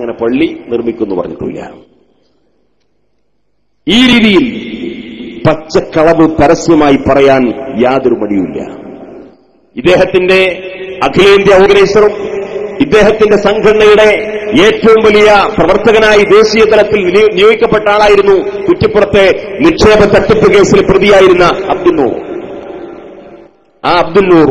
അങ്ങനെ പള്ളി നിർമ്മിക്കുമെന്ന് പറഞ്ഞിട്ടില്ല. ഈ രീതിയിൽ പച്ചക്കളവ് പരസ്യമായി പറയാൻ യാതൊരു മടിയുമില്ല. ഇദ്ദേഹത്തിന്റെ അഖിലേന്ത്യാ ഓർഗനൈസറും ഇദ്ദേഹത്തിന്റെ സംഘടനയുടെ ഏറ്റവും വലിയ പ്രവർത്തകനായി ദേശീയ തലത്തിൽ നിയോഗിക്കപ്പെട്ട ആളായിരുന്നു കുറ്റിപ്പുറത്തെ നിക്ഷേപ തട്ടിപ്പ് കേസിൽ പ്രതിയായിരുന്ന അബ്ദുന്നൂർ. ആ അബ്ദുന്നൂർ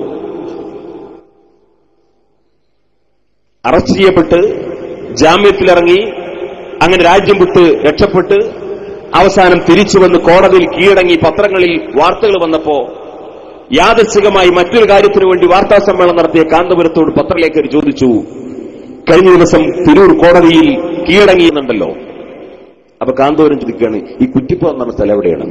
അറസ്റ്റ് ചെയ്യപ്പെട്ട് ജാമ്യത്തിലിറങ്ങി അങ്ങനെ രാജ്യം വിട്ട് രക്ഷപ്പെട്ട് അവസാനം തിരിച്ചു വന്ന് കോടതിയിൽ കീഴടങ്ങി പത്രങ്ങളിൽ വാർത്തകൾ വന്നപ്പോ യാദൃച്ഛികമായി മറ്റൊരു കാര്യത്തിനു വേണ്ടി വാർത്താ സമ്മേളനം നടത്തിയ കാന്തപുരത്തോട് പത്രലേഖകർ ചോദിച്ചു, കഴിഞ്ഞ ദിവസം തിരൂർ കോടതിയിൽ കീഴടങ്ങിയെന്നുണ്ടല്ലോ. അപ്പൊ കാന്തപുരം ചോദിക്കുകയാണ്, ഈ കുറ്റിപ്പുറം എന്ന സ്ഥലം എവിടെയാണ്?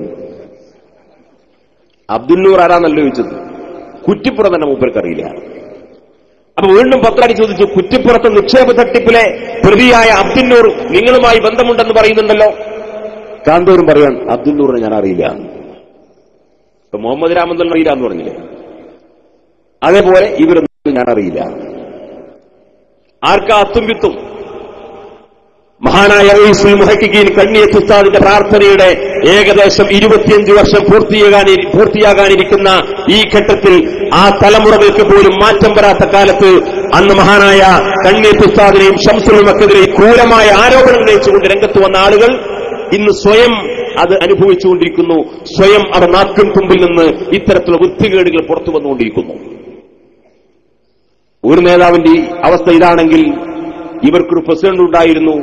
അബ്ദുന്നൂർ ആരാന്നല്ലോ ചോദിച്ചത്, കുറ്റിപ്പുറം തന്നെ മൂപ്പർക്കറിയില്ല. അപ്പൊ വീണ്ടും പത്രാടി ചോദിച്ചു, കുറ്റിപ്പുറത്ത് നിക്ഷേപ തട്ടിപ്പിലെ പ്രതിയായ അബ്ദുന്നൂർ നിങ്ങളുമായി ബന്ധമുണ്ടെന്ന് പറയുന്നുണ്ടല്ലോ. കാന്തപുരം പറയാൻ, അബ്ദുന്നൂറിനെ ഞാൻ അറിയില്ല. ഇപ്പൊ മുഹമ്മദ് രാമന്തൽ അറിയില്ല എന്ന് പറഞ്ഞില്ലേ, അതേപോലെ ഇവരൊന്നും ഞാൻ അറിയില്ല. ആർക്കാ അത്തുംപിത്തും? മഹാനായ റഈസുൽ മുഹഖഖീൻ കണ്ണിയത്ത് ഉസ്താദിന്റെ പ്രാർത്ഥനയുടെ ഏകദേശം 25 വർഷം പൂർത്തിയാകാനിരിക്കുന്ന ഈ ഘട്ടത്തിൽ ആ തലമുറകൾക്ക് പോലും മാറ്റം വരാത്ത കാലത്ത് അന്ന് മഹാനായ കണ്ണിയത്ത് ഉസ്താദിനെയും ശംസുൽ ഉലമക്കെതിരെ ക്രൂരമായ ആരോപണം ഉന്നയിച്ചുകൊണ്ട് രംഗത്ത് വന്ന ആളുകൾ ഇന്ന് സ്വയം അത് അനുഭവിച്ചുകൊണ്ടിരിക്കുന്നു. സ്വയം അവർ നാക്കിൻ തുമ്പിൽ നിന്ന് ഇത്തരത്തിലുള്ള വൃത്തികേടുകൾ പുറത്തു വന്നുകൊണ്ടിരിക്കുന്നു. ഒരു നേതാവിന്റെ അവസ്ഥ ഇതാണെങ്കിൽ ഇവർക്കൊരു പ്രസിഡന്റ് ഉണ്ടായിരുന്നു,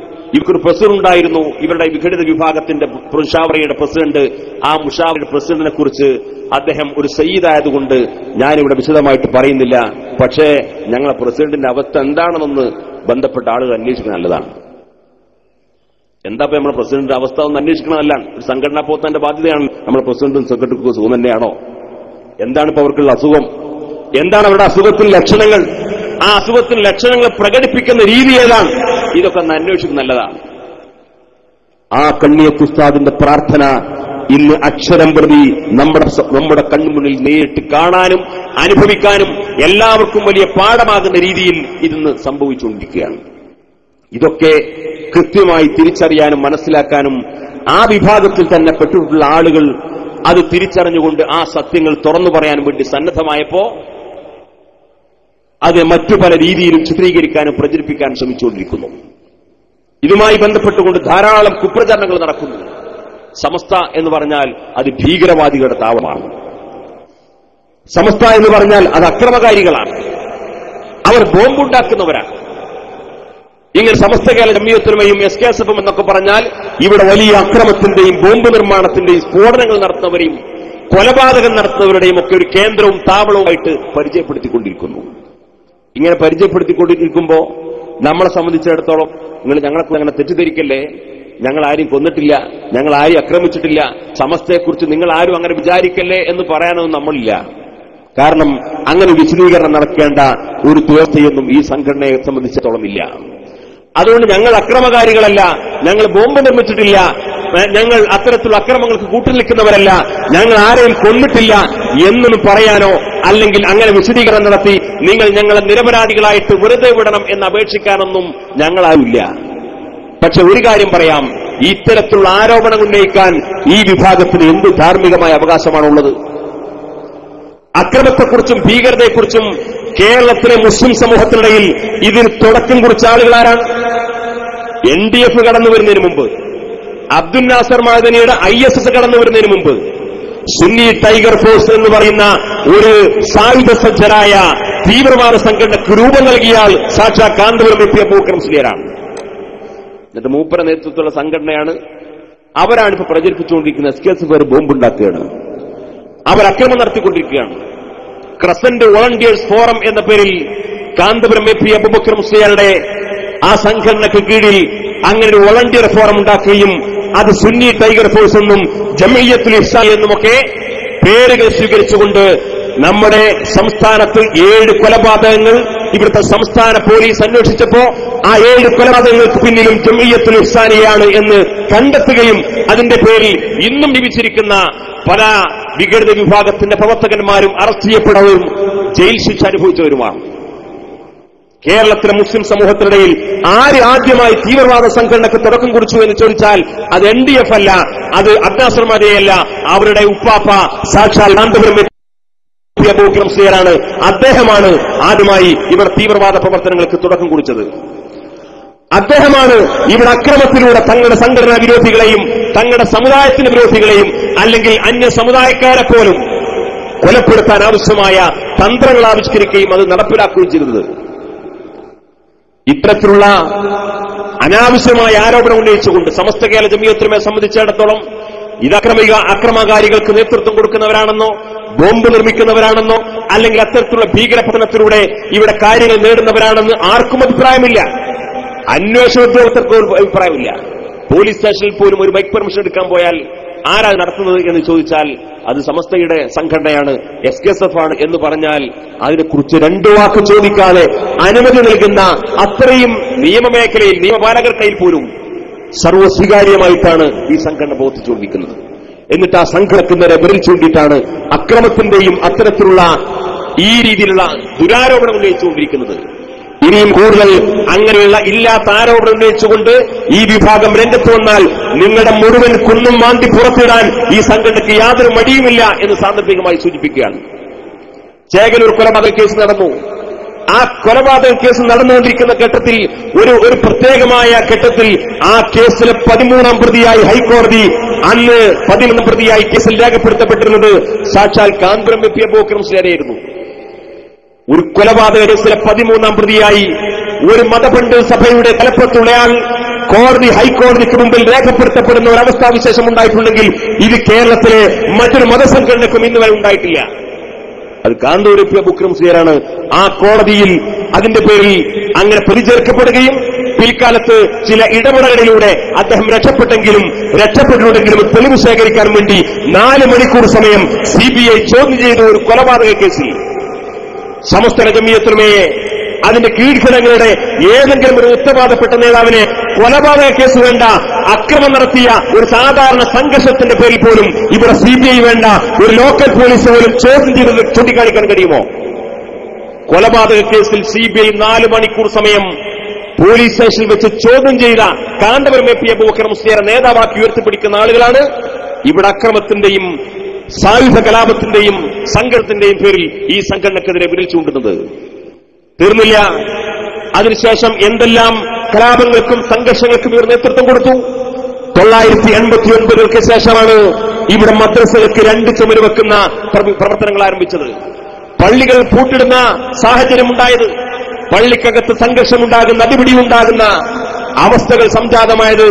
ഇവരുടെ വിഘടിത വിഭാഗത്തിന്റെ മുഷാവറയുടെ പ്രസിഡന്റ്. ആ മുഷാവറയുടെ പ്രസിഡന്റിനെ കുറിച്ച് അദ്ദേഹം ഒരു സയ്യിദായതുകൊണ്ട് ഞാനിവിടെ വിശദമായിട്ട് പറയുന്നില്ല. പക്ഷേ ഞങ്ങളെ പ്രസിഡന്റിന്റെ അവസ്ഥ എന്താണെന്നൊന്ന് ബന്ധപ്പെട്ട ആളുകൾ അന്വേഷിക്കുന്നത് നല്ലതാണ്. എന്താ നമ്മുടെ പ്രസിഡന്റിന്റെ അവസ്ഥ ഒന്ന് അന്വേഷിക്കണമല്ല, ഒരു സംഘടനാ പോത്തന്റെ ബാധ്യതയാണ്. നമ്മുടെ പ്രസിഡന്റും സെക്രട്ടറിക്കും സുഖം തന്നെയാണോ? എന്താണ് ഇപ്പൊ അവർക്കുള്ള അസുഖം? എന്താണ് അവരുടെ അസുഖത്തിന് ലക്ഷണങ്ങൾ? ആ അസുഖത്തിന് ലക്ഷണങ്ങൾ പ്രകടിപ്പിക്കുന്ന രീതി ഏതാണ്? ഇതൊക്കെ ഒന്ന് അന്വേഷിക്കുന്നത് നല്ലതാണ്. ആ കണ്ണിയത്ത് ഉസ്താദിന്റെ പ്രാർത്ഥന ഇന്ന് അക്ഷരം പ്രതി നമ്മുടെ കൺമുന്നിൽ നേരിട്ട് കാണാനും അനുഭവിക്കാനും എല്ലാവർക്കും വലിയ പാഠമാകുന്ന രീതിയിൽ ഇതിന്ന് സംഭവിച്ചുകൊണ്ടിരിക്കുകയാണ്. ഇതൊക്കെ കൃത്യമായി തിരിച്ചറിയാനും മനസ്സിലാക്കാനും ആ വിഭാഗത്തിൽ തന്നെ പെട്ടിട്ടുള്ള ആളുകൾ അത് തിരിച്ചറിഞ്ഞുകൊണ്ട് ആ സത്യങ്ങൾ തുറന്നു പറയാനും വേണ്ടി സന്നദ്ധമായപ്പോ അത് മറ്റു പല രീതിയിലും ചിത്രീകരിക്കാനും പ്രചരിപ്പിക്കാനും ശ്രമിച്ചുകൊണ്ടിരിക്കുന്നു. ഇതുമായി ബന്ധപ്പെട്ടുകൊണ്ട് ധാരാളം കുപ്രചരണങ്ങൾ നടക്കുന്നു. സമസ്ത എന്ന് പറഞ്ഞാൽ അത് ഭീകരവാദികളുടെ താവളമാണ്. സമസ്ത എന്ന് പറഞ്ഞാൽ അത് അക്രമകാരികളാണ്. അവർ ബോംബുണ്ടാക്കുന്നവരാണ്. ഇങ്ങനെ സമസ്ത കേരള ജംഇയ്യത്തുലമയും SKSF എന്നൊക്കെ പറഞ്ഞാൽ ഇവിടെ വലിയ അക്രമത്തിന്റെയും ബോംബ് നിർമ്മാണത്തിന്റെയും സ്ഫോടനങ്ങൾ നടത്തുന്നവരെയും കൊലപാതകം നടത്തുന്നവരുടെയും ഒക്കെ ഒരു കേന്ദ്രവും താവളവുമായിട്ട് പരിചയപ്പെടുത്തിക്കൊണ്ടിരിക്കുന്നു. ഇങ്ങനെ പരിചയപ്പെടുത്തിക്കൊണ്ടിരിക്കുമ്പോ നമ്മളെ സംബന്ധിച്ചിടത്തോളം ഞങ്ങളെ അങ്ങനെ തെറ്റിദ്ധരിക്കല്ലേ, ഞങ്ങൾ ആരും കൊന്നിട്ടില്ല, ഞങ്ങൾ ആരും ആക്രമിച്ചിട്ടില്ല, സമസ്തയെക്കുറിച്ച് നിങ്ങൾ ആരും അങ്ങനെ വിചാരിക്കല്ലേ എന്ന് പറയാനൊന്നും നമ്മളില്ല. കാരണം അങ്ങനെ വിശദീകരണം നടക്കേണ്ട ഒരു വ്യവസ്ഥയൊന്നും ഈ സംഘടനയെ സംബന്ധിച്ചിടത്തോളം ഇല്ല. അതുകൊണ്ട് ഞങ്ങൾ അക്രമകാരികളല്ല, ഞങ്ങൾ ബോംബ് നിർമ്മിച്ചിട്ടില്ല, ഞങ്ങൾ അത്തരത്തിലുള്ള അക്രമങ്ങൾക്ക് കൂട്ടുനിൽക്കുന്നവരല്ല, ഞങ്ങൾ ആരെയും കൊന്നിട്ടില്ല എന്നൊന്നും പറയാനോ അല്ലെങ്കിൽ അങ്ങനെ വിശദീകരണം നടത്തി നിങ്ങൾ ഞങ്ങളെ നിരപരാധികളായിട്ട് വെറുതെ വിടണം എന്ന് അപേക്ഷിക്കാനൊന്നും ഞങ്ങളാവില്ല. പക്ഷെ ഒരു കാര്യം പറയാം, ഇത്തരത്തിലുള്ള ആരോപണം ഉന്നയിക്കാൻ ഈ വിഭാഗത്തിന് എന്ത് ധാർമ്മികമായ അവകാശമാണുള്ളത്? അക്രമത്തെക്കുറിച്ചും ഭീകരതയെക്കുറിച്ചും കേരളത്തിലെ മുസ്ലിം സമൂഹത്തിനിടയിൽ ഇതിന് തുടക്കം കുറിച്ച ആളുകളാരാണ്? NDF കടന്നു വരുന്നതിന് മുമ്പ്, അബ്ദുൽ നാസർ മഅദനിയുടെ ISS കടന്നു വരുന്നതിന് മുമ്പ്, സുന്നി ടൈഗർ ഫോഴ്സ് എന്ന് പറയുന്ന ഒരു സായുധസജ്ജരായ തീവ്രവാദ സംഘടനയ്ക്ക് രൂപം നൽകിയാൽ സാക്ഷാ കാന്തപുരം എത്തിയ അബൂബക്കർ മുസ്ലിയാരാണ്. എന്നിട്ട് മൂപ്പര നേതൃത്വത്തിലുള്ള സംഘടനയാണ്. അവരാണ് ഇപ്പൊ പ്രചരിപ്പിച്ചുകൊണ്ടിരിക്കുന്ന SKSF ബോംബുണ്ടാക്കുകയാണ്, അവർ അക്രമം നടത്തിക്കൊണ്ടിരിക്കുകയാണ്. ക്രസന്റ് വോളണ്ടിയേഴ്സ് ഫോറം എന്ന പേരിൽ കാന്തപുരം എത്തിയ അബൂബക്കർ മുസ്ലിയാരുടെ ആ സംഘടനയ്ക്ക് കീഴിൽ അങ്ങനെ ഒരു വോളണ്ടിയർ ഫോറം ഉണ്ടാക്കുകയും അത് സുന്നി ടൈഗർ ഫോഴ്സ് എന്നും ജംഇയ്യത്തുൽ ഇഹ്സാൻ എന്നുമൊക്കെ പേരുകൾ സ്വീകരിച്ചുകൊണ്ട് നമ്മുടെ സംസ്ഥാനത്ത് 7 കൊലപാതകങ്ങൾ ഇവിടുത്തെ സംസ്ഥാന പോലീസ് അന്വേഷിച്ചപ്പോ ആ 7 കൊലപാതകങ്ങൾക്ക് പിന്നിലും ജംഇയ്യത്തുൽ ഇഹ്സാനിയാണ് എന്ന് കണ്ടെത്തുകയും അതിന്റെ പേരിൽ ഇന്നും ജീവിച്ചിരിക്കുന്ന പല വിഘടിത വിഭാഗത്തിന്റെ പ്രവർത്തകന്മാരും അറസ്റ്റ് ചെയ്യപ്പെടുകയും ജയിൽ ശിക്ഷ അനുഭവിച്ചവരുമാണ്. കേരളത്തിലെ മുസ്ലിം സമൂഹത്തിനിടയിൽ ആര് ആദ്യമായി തീവ്രവാദ സംഘടനയ്ക്ക് തുടക്കം കുറിച്ചു എന്ന് ചോദിച്ചാൽ അത് NDF അല്ല, അത് അബ്ദാസുർമാരെയല്ല, അവരുടെ ഉപ്പാപ്പ സാക്ഷാൽ ാണ്. അദ്ദേഹമാണ് ആദ്യമായി ഇവർ തീവ്രവാദ പ്രവർത്തനങ്ങൾക്ക് തുടക്കം കുറിച്ചത്. അദ്ദേഹമാണ് ഇവിടെ അക്രമത്തിലൂടെ തങ്ങളുടെ സംഘടനാ വിരോധികളെയും തങ്ങളുടെ സമുദായത്തിന്റെ വിരോധികളെയും അല്ലെങ്കിൽ അന്യ സമുദായക്കാരെ പോലും കൊലപ്പെടുത്താൻ ആവശ്യമായ തന്ത്രങ്ങൾ ആവിഷ്കരിക്കുകയും അത് നടപ്പിലാക്കുകയും ചെയ്തത്. ഇത്തരത്തിലുള്ള അനാവശ്യമായ ആരോപണം ഉന്നയിച്ചുകൊണ്ട് സമസ്ത കേരള ജമിയത്തുലമയെ സംബന്ധിച്ചിടത്തോളം ഇത് അക്രമകാരികൾക്ക് നേതൃത്വം കൊടുക്കുന്നവരാണെന്നോ ബോംബ് നിർമ്മിക്കുന്നവരാണെന്നോ അല്ലെങ്കിൽ അത്തരത്തിലുള്ള ഭീകരപതനത്തിലൂടെ ഇവിടെ കാര്യങ്ങൾ നേടുന്നവരാണെന്ന് ആർക്കും അഭിപ്രായമില്ല. അന്വേഷണ ഉദ്യോഗസ്ഥർക്കും അഭിപ്രായമില്ല. പോലീസ് സ്റ്റേഷനിൽ പോലും ഒരു ബൈക്ക് പെർമിഷൻ എടുക്കാൻ പോയാൽ ആരാ നടത്തുന്നത് എന്ന് ചോദിച്ചാൽ അത് സമസ്തയുടെ സംഘടനയാണ്, SKSF ആണ് എന്ന് പറഞ്ഞാൽ അതിനെക്കുറിച്ച് രണ്ടു വാക്ക് ചോദിക്കാതെ അനുമതി നൽകുന്ന അത്രയും നിയമമേഖലയിൽ നിയമപാലകർ കയ്യിൽ പോലും സർവ്വസ്വീകാര്യമായിട്ടാണ് ഈ സംഘടന ബോധിച്ചുകൊണ്ടിരിക്കുന്നത്. എന്നിട്ട് ആ സംഘടനയ്ക്ക് നേരെ വിരൽ ചൂണ്ടിയിട്ടാണ് അക്രമത്തിന്റെയും അത്തരത്തിലുള്ള ഈ രീതിയിലുള്ള ദുരാരോപണം ഉന്നയിച്ചുകൊണ്ടിരിക്കുന്നത്. ഇനിയും കൂടുതൽ അങ്ങനെയുള്ള ഇല്ലാത്ത ആരോപണം ഉന്നയിച്ചുകൊണ്ട് ഈ വിഭാഗം രംഗത്ത് വന്നാൽ നിങ്ങളുടെ മുഴുവൻ കുന്നും മാന്തി പുറത്തിടാൻ ഈ സംഘടനയ്ക്ക് യാതൊരു മടിയുമില്ല എന്ന് സാന്ദർഭികമായി സൂചിപ്പിക്കുകയാണ്. ചേകനൂർ കൊലപാതക കേസ് നടന്നു. ആ കൊലപാതക കേസ് നടന്നുകൊണ്ടിരിക്കുന്ന ഘട്ടത്തിൽ ഒരു പ്രത്യേകമായ ഘട്ടത്തിൽ ആ കേസിലെ 13ാം പ്രതിയായി ഹൈക്കോടതി അന്ന് 11ാം പ്രതിയായി കേസിൽ രേഖപ്പെടുത്തപ്പെട്ടിരുന്നത് സാക്ഷാൽ കാന്തപുരം MP അബൂബക്കർ മുസ്ലിയാരെയായിരുന്നു. ഒരു കൊലപാതക കേസിലെ 13ാം പ്രതിയായി ഒരു മതപണ്ഡിത സഭയുടെ തലപ്പത്തുള്ളയാൾ ഹൈക്കോടതിക്ക് മുമ്പിൽ രേഖപ്പെടുത്തപ്പെടുന്ന ഒരവസ്ഥാവിശേഷം ഉണ്ടായിട്ടുണ്ടെങ്കിൽ ഇത് കേരളത്തിലെ മറ്റൊരു മതസംഘടനയ്ക്കും ഇന്നുവരെ ഉണ്ടായിട്ടില്ല. അത് കാന്തപുരം MP അബൂബക്കർ മുസ്ലിയാരാണ്. ആ കോടതിയിൽ അതിന്റെ പേരിൽ അങ്ങനെ പ്രതിചേർക്കപ്പെടുകയും പിൽക്കാലത്ത് ചില ഇടപെടലുകളിലൂടെ അദ്ദേഹം രക്ഷപ്പെട്ടിട്ടുണ്ടെങ്കിലും തെളിവ് ശേഖരിക്കാൻ വേണ്ടി 4 മണിക്കൂർ സമയം CBI ചോദ്യം ചെയ്ത ഒരു കൊലപാതക കേസിൽ സമസ്ത ജമിയത്തുലമയെ അതിന്റെ കീഴ്ഘടകങ്ങളുടെ ഏതെങ്കിലും ഒരു ഉത്തരവാദപ്പെട്ട നേതാവിനെ കൊലപാതക കേസ് വേണ്ട, അക്രമം നടത്തിയ ഒരു സാധാരണ സംഘർഷത്തിന്റെ പേരിൽ പോലും ഇവിടെ CBI വേണ്ട, ഒരു ലോക്കൽ പോലീസ് പോലും ചോദ്യം ചെയ്തത് ചൂണ്ടിക്കാണിക്കാൻ കഴിയുമോ? കൊലപാതക കേസിൽ CBI 4 മണിക്കൂർ സമയം പോലീസ് സ്റ്റേഷനിൽ വെച്ച് ചോദ്യം ചെയ്ത കാന്തപുരം MP അബൂബക്കർ മുസ്ലിയാരെ നേതാവാക്കി ഉയർത്തിപ്പിടിക്കുന്ന ആളുകളാണ് ഇവിടെ അക്രമത്തിന്റെയും സായുധ കലാപത്തിന്റെയും സംഘർഷത്തിന്റെയും പേരിൽ ഈ സംഘടനക്കെതിരെ വിരൽ ചൂണ്ടുന്നത്. തീർന്നില്ല. അതിനുശേഷം എന്തെല്ലാം കലാപങ്ങൾക്കും സംഘർഷങ്ങൾക്കും ഇവർ നേതൃത്വം കൊടുത്തു. 989 ശേഷമാണ് ഇവിടെ മദ്രസകൾക്ക് 2 ചുമര് വെക്കുന്ന പ്രവർത്തനങ്ങൾ ആരംഭിച്ചത്. പള്ളികൾ പൂട്ടിടുന്ന സാഹചര്യമുണ്ടായത്, പള്ളിക്കകത്ത് സംഘർഷമുണ്ടാകുന്ന അടിപിടിയുണ്ടാകുന്ന അവസ്ഥകൾ സംജാതമായത്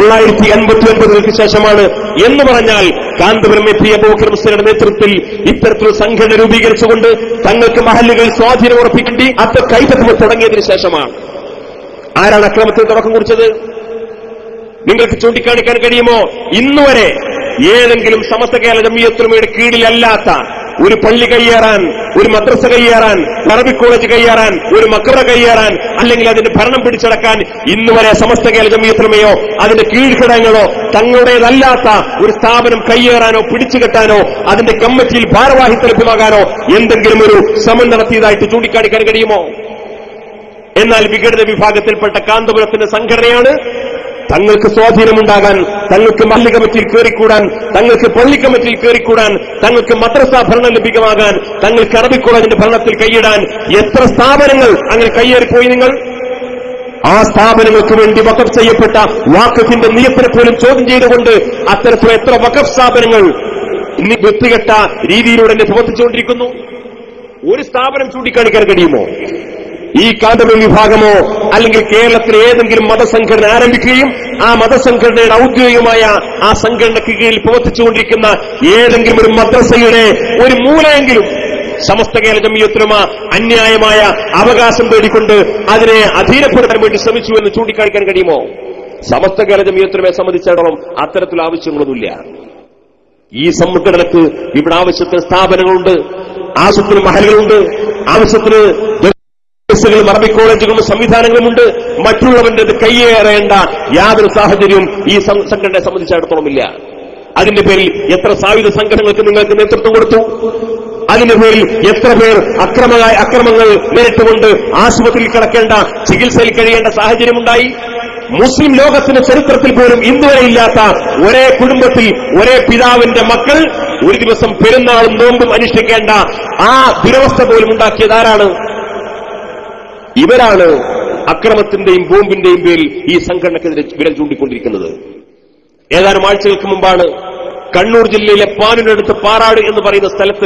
989 ശേഷമാണ് എന്ന് പറഞ്ഞാൽ കാന്തപുരം MP അബൂബക്കർ മുസ്ലിയാരുടെ നേതൃത്വത്തിൽ ഇത്തരത്തിലുള്ള സംഘടന രൂപീകരിച്ചുകൊണ്ട് തങ്ങൾക്ക് മഹല്ലുകൾ സ്വാധീനം ഉറപ്പിക്കേണ്ടി അത് കൈപ്പറ്റുമ്പോൾ തുടങ്ങിയതിനു ശേഷമാണ്. ആരാണ് അക്രമത്തിന് തുടക്കം കുറിച്ചത്? നിങ്ങൾക്ക് ചൂണ്ടിക്കാണിക്കാൻ കഴിയുമോ? ഇന്നുവരെ ഏതെങ്കിലും സമസ്ത കേരള ജമിയത്തുലമയുടെ കീഴിലല്ലാത്ത ഒരു പള്ളി കയ്യേറാൻ, ഒരു മദ്രസ കയ്യേറാൻ, അറബിക് കോളേജ് കയ്യേറാൻ, ഒരു മക്ബറ കയ്യേറാൻ, അല്ലെങ്കിൽ അതിന്റെ ഭരണം പിടിച്ചടക്കാൻ ഇന്നുവരെ സമസ്ത കേരള ജമിയത്തുലമയോ അതിന്റെ കീഴ്ഘടകങ്ങളോ തങ്ങളുടേതല്ലാത്ത ഒരു സ്ഥാപനം കയ്യേറാനോ പിടിച്ചുകെട്ടാനോ അതിന്റെ കമ്മിറ്റിയിൽ ഭാരവാഹിത്വം ലഭ്യമാകാനോ എന്തെങ്കിലും ഒരു ശ്രമം നടത്തിയതായിട്ട് ചൂണ്ടിക്കാണിക്കാൻ കഴിയുമോ? എന്നാൽ വിഘടിത വിഭാഗത്തിൽപ്പെട്ട കാന്തപുരത്തിന്റെ സംഘടനയാണ് തങ്ങൾക്ക് സ്വാധീനമുണ്ടാകാൻ, തങ്ങൾക്ക് മഹല്ല് കമ്മിറ്റിയിൽ കയറിക്കൂടാൻ, തങ്ങൾക്ക് പള്ളി കമ്മിറ്റിയിൽ കയറിക്കൂടാൻ, തങ്ങൾക്ക് മദ്രസ ഭരണം ലഭ്യമാകാൻ, തങ്ങൾക്ക് അറബിക് കോളേജിന്റെ ഭരണത്തിൽ കൈയിടാൻ എത്ര സ്ഥാപനങ്ങൾ അങ്ങനെ കയ്യേറിപ്പോയി നിങ്ങൾ? ആ സ്ഥാപനങ്ങൾക്ക് വേണ്ടി വഖഫ് ചെയ്യപ്പെട്ട വാഖഫിന്റെ നിയമത്തിനെ പോലും ചോദ്യം ചെയ്തുകൊണ്ട് അത്തരത്തിലുള്ള എത്ര വഖഫ് സ്ഥാപനങ്ങൾ ഇനി വൃത്തികെട്ട രീതിയിലൂടെ പ്രവർത്തിച്ചുകൊണ്ടിരിക്കുന്നു? ഒരു സ്ഥാപനം ചൂണ്ടിക്കാണിക്കാൻ കഴിയുമോ? ഈ കാന്തപുരം വിഭാഗമോ അല്ലെങ്കിൽ കേരളത്തിലെ ഏതെങ്കിലും മതസംഘടന ആരംഭിക്കുകയും ആ മതസംഘടനയുടെ ഔദ്യോഗികമായ ആ സംഘടനയ്ക്ക് കീഴിൽ പ്രവർത്തിച്ചുകൊണ്ടിരിക്കുന്ന ഏതെങ്കിലും ഒരു മദ്രസയുടെ ഒരു മൂലയെങ്കിലും സമസ്ത കേരള ജമിയത്തുലമ അന്യായമായ അവകാശം തേടിക്കൊണ്ട് അതിനെ അധീനപ്പെടുത്താൻ വേണ്ടി ശ്രമിച്ചു എന്ന് ചൂണ്ടിക്കാണിക്കാൻ കഴിയുമോ? സമസ്ത കേരള ജമിയത്തുലമയെ സംബന്ധിച്ചിടത്തോളം അത്തരത്തിലുള്ള ആവശ്യങ്ങളൊന്നുമില്ല. ഈ സംഘടനക്ക് ഇവിടെ ആവശ്യത്തിന് സ്ഥാപനങ്ങളുണ്ട്, ആവശ്യത്തിന് മഹലുകളുണ്ട്, ആവശ്യത്തിന് അറബിക് കോളേജുകളും സംവിധാനങ്ങളുമുണ്ട്. മറ്റുള്ളവന്റെ കയ്യേറേണ്ട യാതൊരു സാഹചര്യവും ഈ സംഘടനയെ സംബന്ധിച്ചിടത്തോളം ഇല്ല. അതിന്റെ പേരിൽ എത്ര സായുധ സംഘടനകൾക്ക് നിങ്ങൾക്ക് നേതൃത്വം കൊടുത്തു? അതിന്റെ പേരിൽ എത്ര പേർ അക്രമങ്ങൾ നേരിട്ടുകൊണ്ട് ആശുപത്രിയിൽ കിടക്കേണ്ട, ചികിത്സയിൽ കഴിയേണ്ട സാഹചര്യമുണ്ടായി. മുസ്ലിം ലോകത്തിന്റെ ചരിത്രത്തിൽ പോലും ഇന്നുവരെ ഇല്ലാത്ത ഒരേ കുടുംബത്തിൽ ഒരേ പിതാവിന്റെ മക്കൾ ഒരു ദിവസം പെരുന്നാളും നോമ്പും അനുഷ്ഠിക്കേണ്ട ആ ദുരവസ്ഥ പോലും ഉണ്ടാക്കിയതാരാണ്? ഇവരാണ് അക്രമത്തിന്റെയും ബോംബിന്റെയും പേരിൽ ഈ സംഘടനക്കെതിരെ വിരൽ ചൂണ്ടിക്കൊണ്ടിരിക്കുന്നത്. ഏതാനും ആഴ്ചകൾക്ക് മുമ്പാണ് കണ്ണൂർ ജില്ലയിലെ പാനൂരിനടുത്ത് പാറാട് എന്ന് പറയുന്ന സ്ഥലത്ത്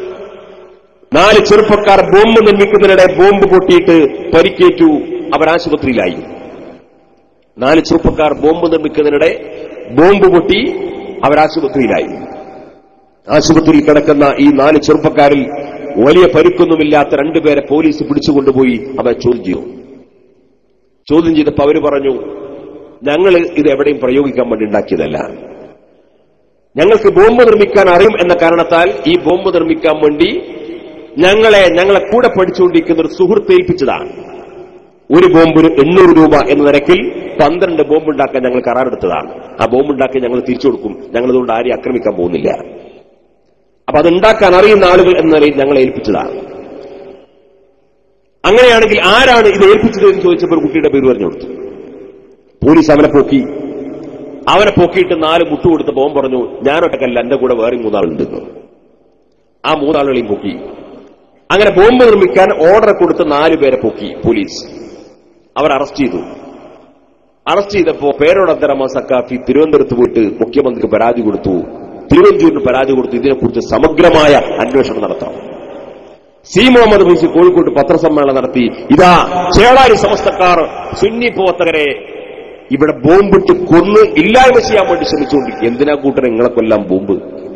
4 ചെറുപ്പക്കാർ ബോംബ് നിർമ്മിക്കുന്നതിനിടെ ബോംബ് പൊട്ടിയിട്ട് പരിക്കേറ്റു, അവർ ആശുപത്രിയിലായി. 4 ചെറുപ്പക്കാർ ബോംബ് നിർമ്മിക്കുന്നതിനിടെ ബോംബ് പൊട്ടി അവർ ആശുപത്രിയിലായി. ആശുപത്രിയിൽ കിടക്കുന്ന ഈ 4 ചെറുപ്പക്കാരിൽ വലിയ പരിക്കൊന്നുമില്ലാത്ത 2 പേരെ പോലീസ് പിടിച്ചുകൊണ്ടുപോയി അവരെ ചോദ്യം ചെയ്തപ്പോൾ അവർ പറഞ്ഞു, ഞങ്ങൾ ഇത് എവിടെയും പ്രയോഗിക്കാൻ വേണ്ടി ഉണ്ടാക്കിയതല്ല, ഞങ്ങൾക്ക് ബോംബ് നിർമ്മിക്കാൻ അറിയും എന്ന കാരണത്താൽ ഈ ബോംബ് നിർമ്മിക്കാൻ വേണ്ടി ഞങ്ങളെ കൂടെ പഠിച്ചുകൊണ്ടിരിക്കുന്ന ഒരു സുഹൃത്ത് ഏൽപ്പിച്ചതാണ്. ഒരു ബോംബിന് 800 രൂപ എന്ന നിരക്കിൽ 12 ബോംബ് ഉണ്ടാക്കാൻ ഞങ്ങൾ കരാറെടുത്തതാണ്. ആ ബോംബ് ഉണ്ടാക്കി ഞങ്ങൾ തിരിച്ചു കൊടുക്കും, ഞങ്ങളതുകൊണ്ട് ആരെയും ആക്രമിക്കാൻ പോകുന്നില്ല. അപ്പൊ അതുണ്ടാക്കാൻ അറിയുന്ന ആളുകൾ എന്ന നിലയിൽ ഞങ്ങളെ ഏൽപ്പിച്ചതാണ്. അങ്ങനെയാണെങ്കിൽ ആരാണ് ഇത് ഏൽപ്പിച്ചത് എന്ന് ചോദിച്ചപ്പോൾ കുട്ടിയുടെ പേര് പറഞ്ഞു കൊടുത്തു. പോലീസ് അവനെ പൊക്കിയിട്ട് 4 മുട്ടുകൊടുത്ത ബോംബ് പറഞ്ഞു, ഞാനൊറ്റക്കല്ല, എന്റെ കൂടെ വേറെ 3 ആളുണ്ടെന്ന്. ആ 3 ആളുകളെയും പൊക്കി. അങ്ങനെ ബോംബ് നിർമ്മിക്കാൻ ഓർഡർ കൊടുത്ത് 4 പേരെ പൊക്കി പോലീസ്. അവർ അറസ്റ്റ് ചെയ്തപ്പോ പേരോട് അബ്ദുറഹ്മാൻ സഖാഫി തിരുവനന്തപുരത്ത് പോയിട്ട് മുഖ്യമന്ത്രിക്ക് പരാതി കൊടുത്തു, തിരുവഞ്ചൂരിന് പരാതി കൊടുത്തു, ഇതിനെക്കുറിച്ച് സമഗ്രമായ അന്വേഷണം നടത്താം. സി മുഹമ്മദ് ഫൈസി കോഴിക്കോട്ട് പത്രസമ്മേളനം നടത്തി, ഇതാ ചേളാരി സമസ്തക്കാർ സുന്നി പ്രവർത്തകരെ ഇവിടെ ബോംബിട്ട് കൊന്ന് ഇല്ലായ്മ ചെയ്യാൻ വേണ്ടി ശ്രമിച്ചുകൊണ്ടിരിക്കും. എന്തിനാ കൂട്ടരെ നിങ്ങളെ കൊല്ലാൻ ബോംബ്?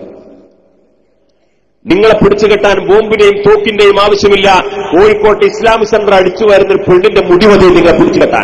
നിങ്ങളെ പിടിച്ചുകെട്ടാൻ ബോംബിന്റെയും തോക്കിന്റെയും ആവശ്യമില്ല. കോഴിക്കോട്ട് ഇസ്ലാമിക് സെന്റർ അടിച്ചു വരുന്ന ഒരു പെണ്ണിന്റെ മുടിവതി നിങ്ങളെ പിടിച്ചുകെട്ടാൻ.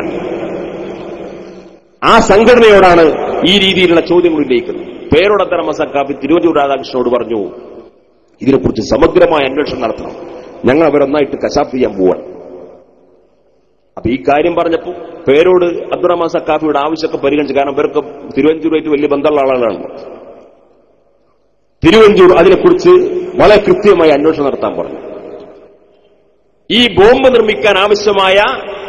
ആ സംഘടനയോടാണ് ഈ രീതിയിലുള്ള ചോദ്യങ്ങൾ ഉന്നയിക്കുന്നത്. പേരോടത്തര മസക്കാഫി തിരുവഞ്ചൂർ രാധാകൃഷ്ണനോട് പറഞ്ഞു, ഇതിനെക്കുറിച്ച് സമഗ്രമായ അന്വേഷണം നടത്തണം, ഞങ്ങൾ അവരൊന്നായിട്ട് കശാപ്പ് ചെയ്യാൻ പോവാൻ. അപ്പൊ ഈ കാര്യം പറഞ്ഞപ്പോ പേരോട് അബ്ദുറഹ്മാൻ സക്കാഫിയുടെ ആവശ്യമൊക്കെ പരിഗണിച്ചു. കാരണം ഇവർക്ക് തിരുവഞ്ചൂരായിട്ട് വലിയ ബന്ധമുള്ള ആളുകളാണ്. തിരുവഞ്ചൂർ അതിനെക്കുറിച്ച് വളരെ കൃത്യമായി അന്വേഷണം നടത്താൻ പറഞ്ഞു. ഈ ബോംബ് നിർമ്മിക്കാൻ ആവശ്യമായ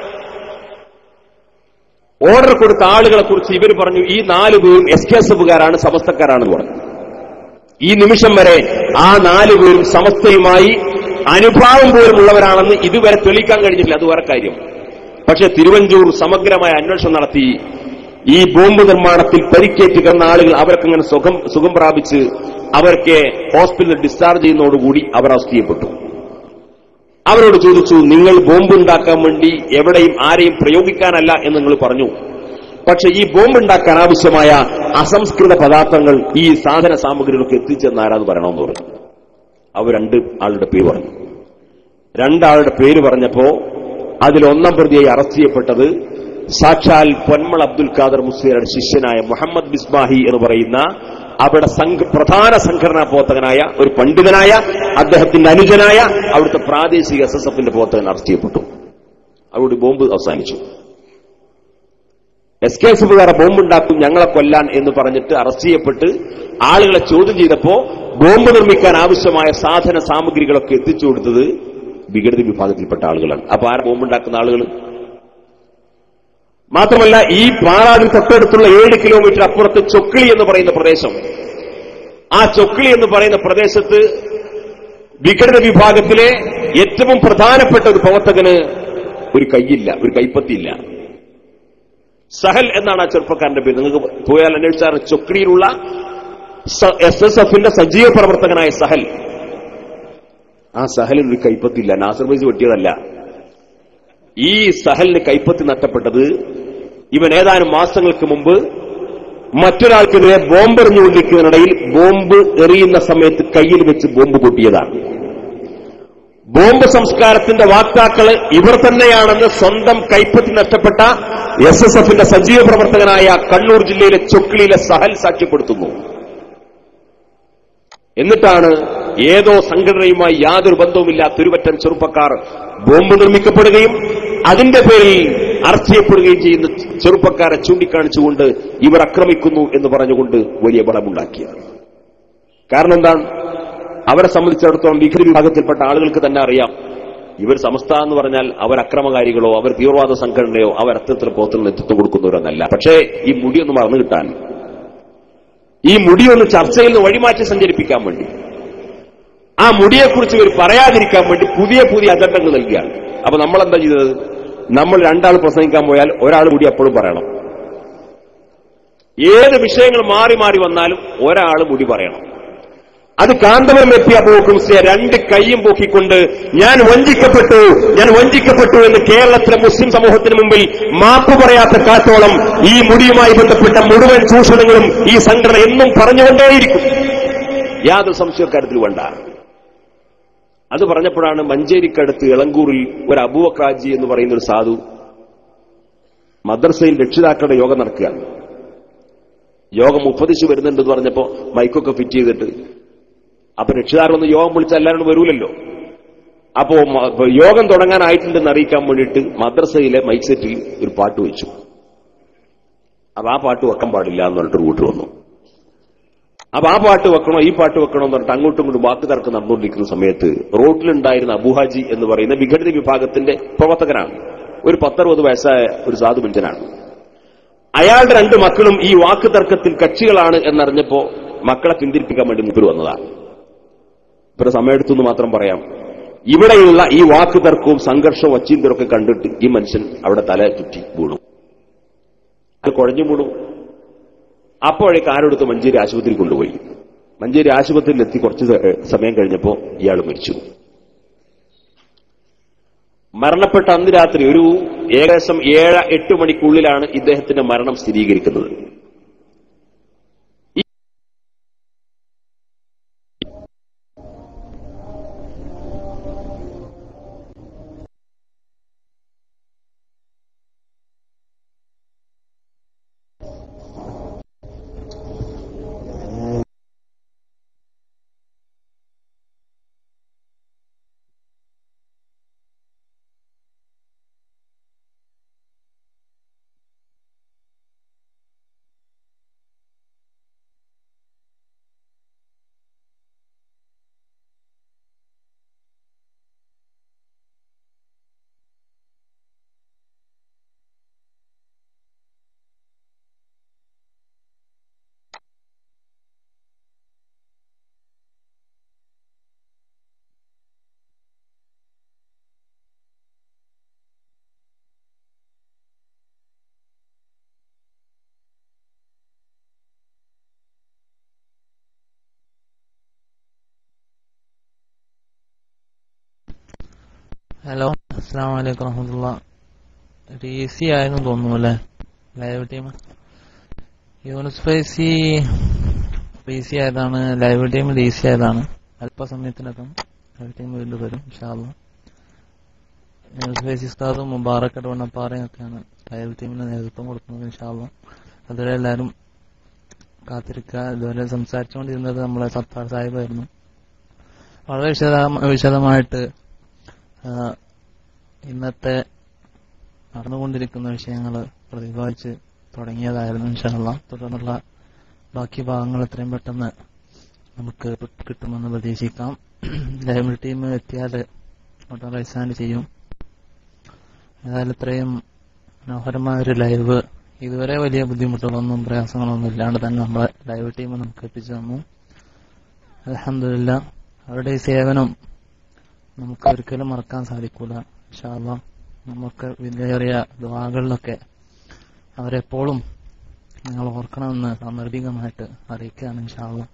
ഓർഡർ കൊടുത്ത ആളുകളെ കുറിച്ച് ഇവർ പറഞ്ഞു, ഈ 4 പേരും SKSFകാരാണ്, സമസ്തക്കാരാണെന്ന് പറഞ്ഞു. ഈ നിമിഷം വരെ ആ 4 പേരും സമസ്തയുമായി അനുഭാവം പോലും ഉള്ളവരാണെന്ന് ഇതുവരെ തെളിയിക്കാൻ കഴിഞ്ഞിട്ടില്ല. അത് വേറെ കാര്യം. പക്ഷെ തിരുവഞ്ചൂർ സമഗ്രമായ അന്വേഷണം നടത്തി. ഈ ബോംബ് നിർമ്മാണത്തിൽ പരിക്കേറ്റ് കിടന്ന ആളുകൾ അവർക്കിങ്ങനെ സുഖം പ്രാപിച്ച് അവർക്ക് ഹോസ്പിറ്റലിൽ ഡിസ്ചാർജ് ചെയ്യുന്നതോടുകൂടി അവർ അറസ്റ്റ് ചെയ്യപ്പെട്ടു. അവരോട് ചോദിച്ചു, നിങ്ങൾ ബോംബ് ഉണ്ടാക്കാൻ വേണ്ടി എവിടെയും ആരെയും പ്രയോഗിക്കാനല്ല എന്ന് നിങ്ങൾ പറഞ്ഞു, പക്ഷെ ഈ ബോംബ് ഉണ്ടാക്കാൻ ആവശ്യമായ അസംസ്കൃത പദാർത്ഥങ്ങൾ, ഈ സാധന സാമഗ്രികൾക്ക് എത്തിച്ചെന്ന് ആരാന്ന് പറയണമെന്ന് പറഞ്ഞു. അവർ 2 ആളുടെ പേര് പറഞ്ഞു. 2 ആളുടെ പേര് പറഞ്ഞപ്പോ അതിൽ 1-ാം പ്രതിയായി അറസ്റ്റ് ചെയ്യപ്പെട്ടത് സാക്ഷാൽ പൊന്മൾ അബ്ദുൽ ഖാദർ മുസ്ലിയാരുടെ ശിഷ്യനായ മുഹമ്മദ് ബിസ്മാഹി എന്ന് പറയുന്ന അവിടെ പ്രധാന സംഘടനാ പ്രവർത്തകനായ ഒരു പണ്ഡിതനായ അദ്ദേഹത്തിന്റെ അനുജനായ അവിടുത്തെ പ്രാദേശിക SSFന്റെ പ്രവർത്തകൻ അറസ്റ്റ് ചെയ്യപ്പെട്ടു. അവിടെ ബോംബ് അവസാനിച്ചു. SKSFകാരെ ബോംബുണ്ടാക്കും, ഞങ്ങളെ കൊല്ലാൻ എന്ന് പറഞ്ഞിട്ട് അറസ്റ്റ് ചെയ്യപ്പെട്ട് ആളുകളെ ചോദ്യം ചെയ്തപ്പോ ബോംബ് നിർമ്മിക്കാൻ ആവശ്യമായ സാധന സാമഗ്രികളൊക്കെ എത്തിച്ചു കൊടുത്തത് വിഘടിത വിഭാഗത്തിൽപ്പെട്ട ആളുകളാണ്. അപ്പൊ ആരാ ബോംബുണ്ടാക്കുന്ന ആളുകൾ? മാത്രമല്ല, ഈ പാറാടിന് തൊട്ടടുത്തുള്ള 7 കിലോമീറ്റർ അപ്പുറത്ത് ചൊക്കിളി എന്ന് പറയുന്ന പ്രദേശം, ആ ചൊക്കിളി എന്ന് പറയുന്ന പ്രദേശത്ത് വിഘടിത വിഭാഗത്തിലെ ഏറ്റവും പ്രധാനപ്പെട്ട ഒരു പ്രവർത്തകന് ഒരു കൈപ്പത്തിയില്ല. സഹൽ എന്നാണ് ആ ചെറുപ്പക്കാരന്റെ പേര്. നിങ്ങൾക്ക് പോയാൽ അന്വേഷിച്ചാൽ ചൊക്കിളിയിലുള്ള SSFന്റെ സജീവ പ്രവർത്തകനായ സഹൽ. ആ സഹലിന് ഒരു കൈപ്പത്തിയില്ല, നാസർ ഫൈസി വെട്ടിയതല്ല. ഈ സഹലിന് കൈപ്പത്തി നഷ്ടപ്പെട്ടത് ഇവൻ ഏതാനും മാസങ്ങൾക്ക് മുമ്പ് മറ്റൊരാൾക്കെതിരെ ബോംബ് എറിഞ്ഞുകൊണ്ടിരിക്കുന്നതിനിടയിൽ ബോംബ് എറിയുന്ന സമയത്ത് കയ്യിൽ വെച്ച് ബോംബ് പൊട്ടിയതാണ്. ബോംബ് സംസ്കാരത്തിന്റെ വാക്താക്കള് ഇവർ തന്നെയാണെന്ന് സ്വന്തം കൈപ്പത്തി നഷ്ടപ്പെട്ട SSFന്റെ സജീവ പ്രവർത്തകനായ കണ്ണൂർ ജില്ലയിലെ ചൊക്കിളിയിലെ സഹൽ സാക്ഷ്യപ്പെടുത്തുന്നു. എന്നിട്ടാണ് ഏതോ സംഘടനയുമായി യാതൊരു ബന്ധവുമില്ലാത്ത ഒരുപറ്റം ചെറുപ്പക്കാർ ബോംബ് നിർമ്മിക്കപ്പെടുകയും അതിന്റെ പേരിൽ അറസ്റ്റ് ചെയ്യപ്പെടുകയും ചെയ്യുന്ന ചെറുപ്പക്കാരെ ചൂണ്ടിക്കാണിച്ചുകൊണ്ട് ഇവർ ആക്രമിക്കുന്നു എന്ന് പറഞ്ഞുകൊണ്ട് വലിയ ബഹളമുണ്ടാക്കിയത്. കാരണം എന്താണ്? അവരെ സംബന്ധിച്ചിടത്തോളം വിഘട വിഭാഗത്തിൽപ്പെട്ട ആളുകൾക്ക് തന്നെ അറിയാം, ഇവർ സമസ്ത എന്ന് പറഞ്ഞാൽ അവർ അക്രമകാരികളോ അവർ തീവ്രവാദ സംഘടനയോ അവർ അത്തരത്തിൽ പോത്തുന്ന നേതൃത്വം കൊടുക്കുന്നവരെന്നല്ല. പക്ഷേ ഈ മുടിയൊന്ന് മറന്നു കിട്ടാൻ, ഈ മുടിയൊന്ന് ചർച്ചയിൽ നിന്ന് വഴിമാറ്റി സഞ്ചരിപ്പിക്കാൻ വേണ്ടി, ആ മുടിയെക്കുറിച്ച് ഇവർ പറയാതിരിക്കാൻ വേണ്ടി പുതിയ പുതിയ അജണ്ടകൾ നൽകുകയാണ്. അപ്പൊ നമ്മളെന്താ ചെയ്തത്? നമ്മൾ രണ്ടാൾ പ്രസംഗിക്കാൻ പോയാൽ ഒരാൾ മുടി എപ്പോഴും പറയണം. ഏത് വിഷയങ്ങൾ മാറി മാറി വന്നാലും ഒരാൾ മുടി പറയണം. അത് കാന്തപുരം എത്തിയ പോക്കും രണ്ട് കൈയും പോക്കിക്കൊണ്ട് ഞാൻ വഞ്ചിക്കപ്പെട്ടു എന്ന് കേരളത്തിലെ മുസ്ലിം സമൂഹത്തിന് മുമ്പിൽ മാപ്പ് പറയാത്ത കാലത്തോളം ഈ മുടിയുമായി ബന്ധപ്പെട്ട മുഴുവൻ ചൂഷണങ്ങളും ഈ സംഘടന എന്നും പറഞ്ഞുകൊണ്ടേയിരിക്കും. യാതൊരു സംശയക്കാര്യത്തിൽ വേണ്ട. അത് പറഞ്ഞപ്പോഴാണ് മഞ്ചേരിക്കടുത്ത് ഇളങ്കൂറിൽ ഒരു അബൂബക്രാജി എന്ന് പറയുന്ന ഒരു സാധു മദ്രസയിൽ രക്ഷിതാക്കളുടെ യോഗം നടക്കുകയാണ്. യോഗം മുപ്പതിശ് വരുന്നുണ്ടെന്ന് പറഞ്ഞപ്പോ മൈക്കൊക്കെ ഫിറ്റ് ചെയ്തിട്ട്, അപ്പൊ രക്ഷിതാക്കളൊന്നും യോഗം വിളിച്ച എല്ലാവരും വരൂലല്ലോ. അപ്പോ യോഗം തുടങ്ങാനായിട്ടുണ്ടെന്ന് അറിയിക്കാൻ വേണ്ടിയിട്ട് മദ്രസയിലെ മൈക്ക് സെറ്റിൽ ഒരു പാട്ട് വെച്ചു. അപ്പൊ ആ പാട്ട് വെക്കാൻ പാടില്ല എന്ന് പറഞ്ഞിട്ട് കൂട്ട് വന്നു. അപ്പൊ ആ പാട്ട് വെക്കണോ ഈ പാട്ട് വെക്കണോ എന്ന് പറഞ്ഞിട്ട് അങ്ങോട്ടും ഇങ്ങോട്ടും വാക്ക് തർക്കം നടന്നുകൊണ്ടിരിക്കുന്ന സമയത്ത് റോഡിലുണ്ടായിരുന്ന അബുഹാജി എന്ന് പറയുന്ന വിഘടിത വിഭാഗത്തിന്റെ പ്രവർത്തകനാണ്, ഒരു 10-60 വയസ്സായ ഒരു സാധു മനുഷ്യനാണ്. അയാളുടെ 2 മക്കളും ഈ വാക്ക് തർക്കത്തിൽ കക്ഷികളാണ് എന്നറിഞ്ഞപ്പോ മക്കളെ പിന്തിരിപ്പിക്കാൻ വേണ്ടി മുമ്പിൽ വന്നതാണ്. ഇവരുടെ സമയമെടുത്തെന്ന് മാത്രം പറയാം. ഇവിടെയുള്ള ഈ വാക്ക് തർക്കവും സംഘർഷവും അച്ചീന്തരൊക്കെ കണ്ടിട്ട് ഈ മനുഷ്യൻ അവിടെ തല ചുറ്റി വീണു, അത് കുഴഞ്ഞു വീണു. അപ്പോഴേക്ക് ആരെടുത്ത് മഞ്ചേരി ആശുപത്രിയിൽ കൊണ്ടുപോയി. മഞ്ചേരി ആശുപത്രിയിൽ എത്തി കുറച്ച് സമയം കഴിഞ്ഞപ്പോ ഇയാൾ മരിച്ചു. മരണപ്പെട്ട അന്ന് രാത്രി ഒരു ഏകദേശം 7-8 മണിക്കുള്ളിലാണ് ഇദ്ദേഹത്തിന്റെ മരണം സ്ഥിരീകരിക്കുന്നത്. ഹലോ, അസ്സലാമു അലൈക്കും വറഹ്മത്തുള്ളാഹി. DC ആയെന്ന് തോന്നുന്നു അല്ലേ live team? Yunus Faizy DC ആയതാണ്, ലൈവ് ടീം DC ആയതാണ്. അല്പസമയത്തിനകം ലൈവ് ടീം വീണ്ടും വരും ഇൻഷാ അല്ലാഹ്. യൂനുസ് ഫൈസി ഉസ്താദും മുബാറക് അടവണ്ണപ്പാറയൊക്കെയാണ് ലൈവ് ടീമിന് നേതൃത്വം കൊടുക്കുന്നത് ഇൻഷാ അല്ലാഹ്. അതുവരെ എല്ലാവരും കാത്തിരിക്കുക. ഇതുവരെ സംസാരിച്ചുകൊണ്ടിരുന്നത് നമ്മളെ സത്താർ സാഹിബായിരുന്നു. വളരെ വിശദമായിട്ട് ഇന്നത്തെ നടന്നുകൊണ്ടിരിക്കുന്ന വിഷയങ്ങൾ പ്രതിപാദിച്ച് തുടങ്ങിയതായിരുന്നു ഇൻഷാ അല്ലാഹ്. തുടർന്നുള്ള ബാക്കി ഭാഗങ്ങൾ എത്രയും പെട്ടെന്ന് നമുക്ക് കിട്ടുമെന്ന് പ്രതീക്ഷിക്കാം. ലൈവ് ടീം എത്തിയാൽ ഉടൻ റൈസാൻഡ് ചെയ്യും. ഏതായാലും ഇത്രയും മനോഹരമായൊരു ലൈവ് ഇതുവരെ വലിയ ബുദ്ധിമുട്ടുകളൊന്നും പ്രയാസങ്ങളൊന്നും ഇല്ലാണ്ട് തന്നെ നമ്മളെ ലൈവ് ടീം നമുക്ക് എത്തിച്ചു തന്നു. അൽഹംദുലില്ലാഹ്. അവരുടെ ഈ സേവനം നമുക്ക് ഒരിക്കലും മറക്കാൻ സാധിക്കൂല ഇൻഷാ അല്ലാഹ്. നമുക്ക് വിലയേറിയ ദുആകളിലൊക്കെ അവരെപ്പോഴും നിങ്ങൾ ഓർക്കണമെന്ന് നിർഭീകമായിട്ട് അറിയിക്കുകയാണ് ഇൻഷാ അല്ലാഹ്.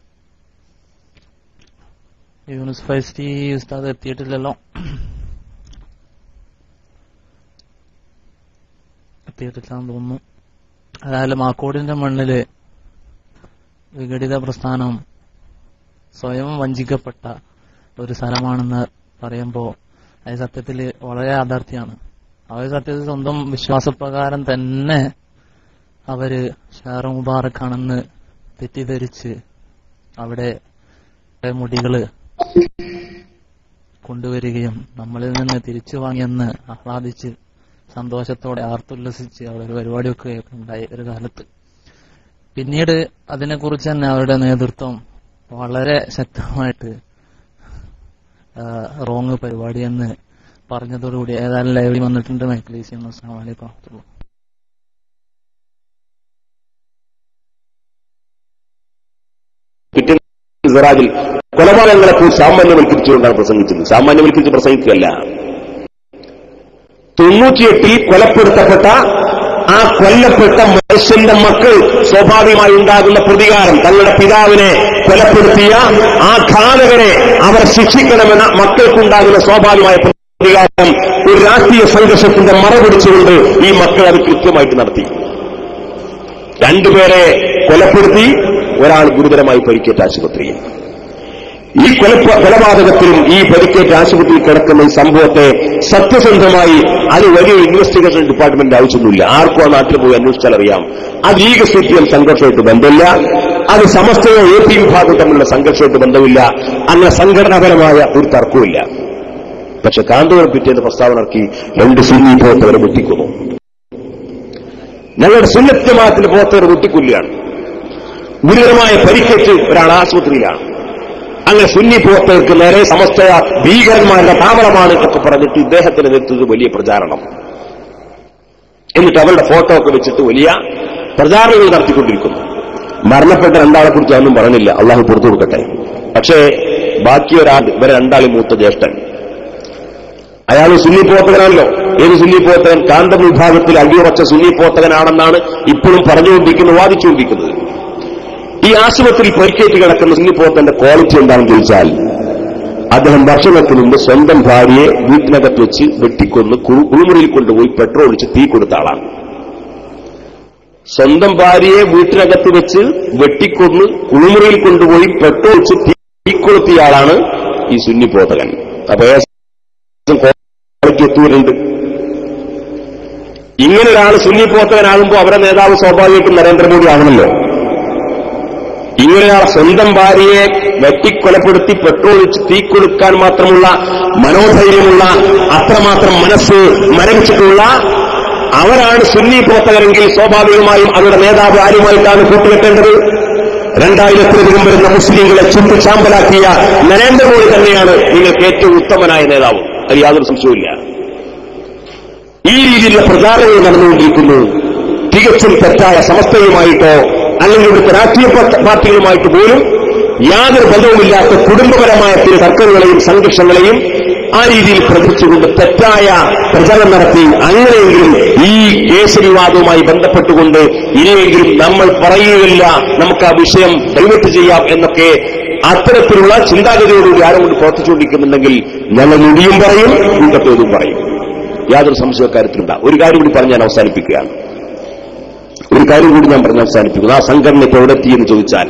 യൂനുസ് ഫൈസി ഉസ്താദ് എത്തിയിട്ടില്ലല്ലോ? എത്തിയിട്ടില്ലാന്ന് തോന്നുന്നു. അതായാലും അക്കോടിന്റെ മണ്ണില് വിഘടിത പ്രസ്ഥാനം സ്വയം വഞ്ചിക്കപ്പെട്ട ഒരു സ്ഥലമാണെന്ന് പറയുമ്പോൾ അത് സത്യത്തിൽ വളരെ യാഥാർത്ഥ്യമാണ്. അവർ സത്യത്തിൽ സ്വന്തം വിശ്വാസപ്രകാരം തന്നെ അവര് ഷാറു മുബാറക്കാണെന്ന് തെറ്റിദ്ധരിച്ച് അവിടെ മുടികള് കൊണ്ടുവരികയും നമ്മളിൽ നിന്ന് തിരിച്ചു വാങ്ങിയെന്ന് ആഹ്ലാദിച്ച് സന്തോഷത്തോടെ ആർത്തുല്ലസിച്ച് അവിടെ ഒരു പരിപാടി വെക്കുകയൊക്കെ ഉണ്ടായി ഒരു കാലത്ത്. പിന്നീട് അതിനെക്കുറിച്ച് തന്നെ അവരുടെ നേതൃത്വം വളരെ ശക്തമായിട്ട് റോങ് പരിപാടിയെന്ന് പറഞ്ഞതോടുകൂടി ഏതായാലും ലൈവിൽ വന്നിട്ടുണ്ട്. മൈക്കിളീസ് ചെയ്യുന്നു. അസ്സലാമു അലൈക്കും വറഹ്മത്തുള്ളാഹി. സിറാജിൽ കൊലപാതകങ്ങളെക്കുറിച്ച് സാമാന്യവൽക്കരിച്ചുകൊണ്ടാണ് പ്രസംഗിച്ചത്. സാമാന്യവൽക്കരിച്ച് പ്രസംഗിക്കുകയല്ല. 98 കൊലപ്പെടുത്തപ്പെട്ട ആ കൊല്ലപ്പെട്ട മനുഷ്യന്റെ മക്കൾ സ്വാഭാവികമായി ഉണ്ടാകുന്ന പ്രതികാരം, തങ്ങളുടെ പിതാവിനെ കൊലപ്പെടുത്തിയ ആ ഘാതകരെ അവർ ശിക്ഷിക്കണമെന്ന മക്കൾക്കുണ്ടാകുന്ന സ്വാഭാവികമായ പ്രതികാരം ഒരു രാഷ്ട്രീയ സംഘർഷത്തിന്റെ മറപിടിച്ചുകൊണ്ട് ഈ മക്കൾ അത് കൃത്യമായിട്ട് നടത്തി. 2 പേരെ കൊലപ്പെടുത്തി, ഒരാൾ ഗുരുതരമായി പരിക്കേറ്റ ആശുപത്രിയിൽ. ഈ കൊലപാതകത്തിലും ഈ പരിക്കേറ്റ ആശുപത്രിയിൽ കിടക്കുന്ന ഈ സംഭവത്തെ സത്യസന്ധമായി അത് വലിയ ഇൻവെസ്റ്റിഗേഷൻ ഡിപ്പാർട്ട്മെന്റ് ആവശ്യമൊന്നുമില്ല. ആർക്കും ആ നാട്ടിൽ പോയി അന്വേഷിച്ചാൽ അറിയാം. അത് ലീഗ് CPM സംഘർഷമായിട്ട് ബന്ധമില്ല, അത് സമസ്തയോ AP വിഭാഗം തമ്മിലുള്ള സംഘർഷമായിട്ട് ബന്ധമില്ല. അങ്ങനെ സംഘടനാപരമായ ഒരു തർക്കവുമില്ല. പക്ഷെ കാന്തപുരം പിറ്റേന്ന് പ്രസ്താവന ഇറക്കി 2 സുന്നി പ്രവർത്തകരെ വെട്ടിക്കുന്നു. ഞങ്ങളുടെ സുന്നത്ത് ജമാഅത്തിന്റെ പ്രവർത്തകർ വെട്ടിക്കൊല്ലുകയാണ്. ഗുരുതരമായ പരിക്കേറ്റ് ഒരാൾ ആശുപത്രിയിലാണ്. അങ്ങനെ സുന്നി പ്രവർത്തകർക്ക് നേരെ സമസ്ത ഭീകരന്മാരുടെ താവളമാണ് എന്നൊക്കെ പറഞ്ഞിട്ട് ഇദ്ദേഹത്തിന് നേതൃത്വത്തിൽ വലിയ പ്രചാരണം. എന്നിട്ട് അവരുടെ ഫോട്ടോ ഒക്കെ വെച്ചിട്ട് വലിയ പ്രചാരണങ്ങൾ നടത്തിക്കൊണ്ടിരിക്കുന്നു. മരണപ്പെട്ട 2 ആളെ കുറിച്ച് ഒന്നും പറഞ്ഞില്ല, അള്ളാഹു പുറത്തു കൊടുക്കട്ടെ. പക്ഷേ ബാക്കി ഇവരെ 2 ആളി മൂത്ത ജ്യേഷ്ഠൻ, അയാൾ സുന്നി പ്രവർത്തകനാണല്ലോ. ഏത് സുന്നി പ്രവർത്തകൻ? കാന്തം വിഭാഗത്തിൽ അടിയുറച്ച സുന്നി പ്രവർത്തകനാണെന്നാണ് ഇപ്പോഴും പറഞ്ഞുകൊണ്ടിരിക്കുന്നത്, വാദിച്ചുകൊണ്ടിരിക്കുന്നത്. ഈ ആശുപത്രിയിൽ പരിക്കേറ്റ് കിടക്കുന്ന സുന്നി പ്രവർത്തകന്റെ ക്വാളിറ്റി എന്താണെന്ന് ചോദിച്ചാൽ, അദ്ദേഹം വർഷങ്ങൾക്ക് മുമ്പ് സ്വന്തം ഭാര്യയെ വീട്ടിനകത്ത് വെച്ച് വെട്ടിക്കൊന്ന് കുളിമുറിയിൽ കൊണ്ടുപോയി പെട്രോൾ ഒഴിച്ച് തീ കൊടുത്ത ആളാണ്. സ്വന്തം ഭാര്യയെ വീട്ടിനകത്ത് വെച്ച് വെട്ടിക്കൊന്ന് കുളിമുറിയിൽ കൊണ്ടുപോയി പെട്രോൾ ഒഴിച്ച് തീ കൊളുത്തിയ ആളാണ് ഈ സുന്നി പ്രവർത്തകൻ. അപ്പൊ എത്തിയിട്ടുണ്ട്. ഇങ്ങനെ ഒരാൾ സുന്നി പ്രവർത്തകനാകുമ്പോൾ അവരുടെ നേതാവ് സ്വാഭാവികമായിട്ടും നരേന്ദ്രമോദി ആവണമല്ലോ. ഇങ്ങനെയാൾ സ്വന്തം ഭാര്യയെ വെട്ടിക്കൊലപ്പെടുത്തി പെട്രോൾ ഒഴിച്ച് തീ കൊടുക്കാൻ മാത്രമുള്ള മനോധൈര്യമുള്ള, അത്രമാത്രം മനസ്സ് മരവിച്ചിട്ടുള്ള അവരാണ് സുന്നി പ്രവർത്തകരെങ്കിൽ സ്വാഭാവികമായും അവരുടെ നേതാവ് ആരുമായിട്ടാണ് കൂട്ടുകെട്ടേണ്ടത്? 2000-ലധികം വരുന്ന മുസ്ലിങ്ങളെ ചുട്ടുചാമ്പലാക്കിയ നരേന്ദ്രമോദി തന്നെയാണ് നിങ്ങൾക്ക് ഏറ്റവും ഉത്തമനായ നേതാവ്. അത് യാതൊരു സംശയവുമില്ല. ഈ രീതിയിലുള്ള പ്രചാരണങ്ങൾ നടന്നുകൊണ്ടിരിക്കുന്നു. തികച്ചും തെറ്റായ സമസ്തയുമായിട്ടോ അല്ലെങ്കിൽ ഇവിടുത്തെ രാഷ്ട്രീയ പാർട്ടികളുമായിട്ട് പോലും യാതൊരു ബന്ധവുമില്ലാത്ത കുടുംബപരമായ ചില തർക്കങ്ങളെയും സംഘർഷങ്ങളെയും ആ രീതിയിൽ പ്രചരിച്ചുകൊണ്ട് തെറ്റായ പ്രചരണം നടത്തി അങ്ങനെയെങ്കിലും ഈ കേസ് വിവാദവുമായി ബന്ധപ്പെട്ടുകൊണ്ട് ഇനിയെങ്കിലും നമ്മൾ പറയുകയില്ല, നമുക്ക് ആ വിഷയം ഡൈവേർട്ട് ചെയ്യാം എന്നൊക്കെ അത്തരത്തിലുള്ള ചിന്താഗതിയോടുകൂടി ആരോട് പ്രവർത്തിച്ചുകൊണ്ടിരിക്കുന്നുണ്ടെങ്കിൽ ഞങ്ങൾ ഇടിയും പറയും, കൂട്ടത്തോടും പറയും. യാതൊരു സംശയക്കാര്യത്തിലുണ്ടാകും. ഒരു കാര്യം കൂടി പറഞ്ഞ് ഞാൻ അവസാനിപ്പിക്കുകയാണ്. ആ സംഘടന ഇപ്പോൾ എവിടെ എത്തിയെന്ന് ചോദിച്ചാൽ,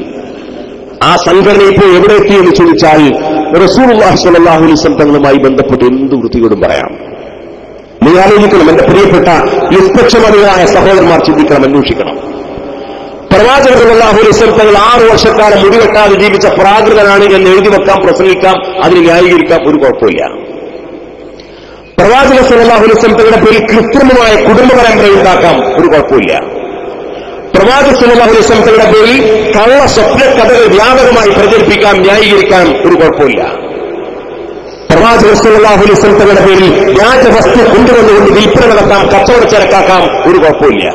റസൂലുള്ളാഹി സ്വല്ലല്ലാഹു അലൈഹി വസല്ലം തങ്ങളുമായി ബന്ധപ്പെട്ട് എന്ത് വൃത്തിയോടും പറയാം. നിങ്ങൾ ആലോചിക്കണം, എന്റെ പ്രിയപ്പെട്ട നിഷ്പക്ഷമതികളായ സഹോദരന്മാർ ചിന്തിക്കണം, അന്വേഷിക്കണം. പ്രവാചകൻ സല്ലല്ലാഹു അലൈഹി വസല്ലം തങ്ങൾ 6 വർഷക്കാലം മുടിവെട്ടാതെ ജീവിച്ച പ്രാകൃതനാണ് എന്ന് എഴുതി വെക്കാം, പ്രസംഗിക്കാം, അതിന് ന്യായീകരിക്കാം, ഒരു കുഴപ്പമില്ല. പ്രവാചകൻ സല്ലല്ലാഹു അലൈഹി വസല്ലം തങ്ങളുടെ പേരിൽ കൃത്രിമമായ കുടുംബ പരമ്പര ഉണ്ടാക്കാം, ഒരു കുഴപ്പമില്ല. പ്രവാചകൻ സല്ലല്ലാഹു അലൈഹി വസല്ലം തങ്ങളുടെ പേരിൽ കള്ള സ്വപ്നകഥകൾ വ്യാപകമായി പ്രചരിപ്പിക്കാം, ന്യായീകരിക്കാൻ ഒരു കുഴപ്പമില്ല. പ്രവാചകൻ സല്ലല്ലാഹു അലൈഹി വസല്ലം തങ്ങളുടെ പേരിൽ വ്യാജവസ്തു കൊണ്ടുവന്നുകൊണ്ട് വിൽപ്പന നടത്താം, കച്ചവടച്ചരക്കാക്കാം, ഒരു കുഴപ്പമില്ല.